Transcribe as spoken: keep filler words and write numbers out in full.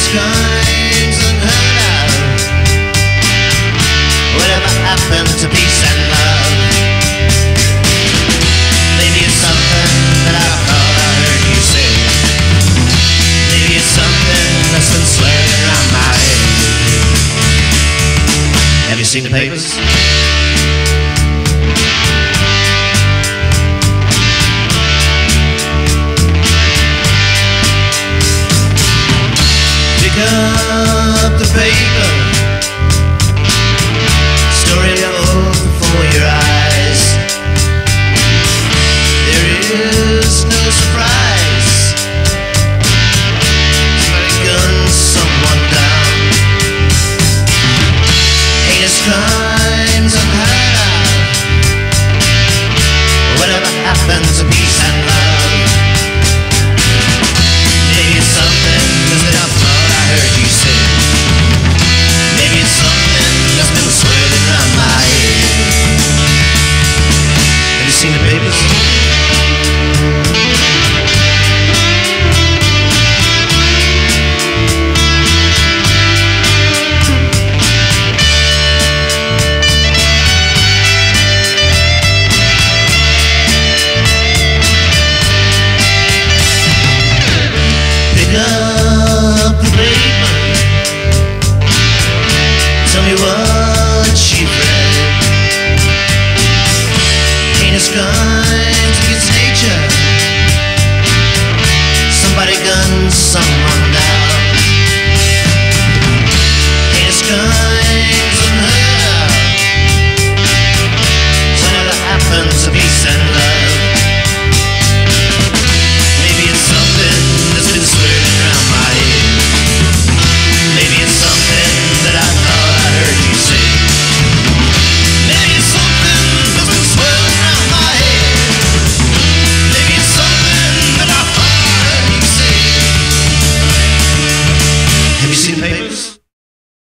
crimes unheard of. Whatever happened to peace and love? Maybe it's something that I thought I heard you say. Maybe it's something that's been swirling around my head. Have you seen the papers? Pick up the paper.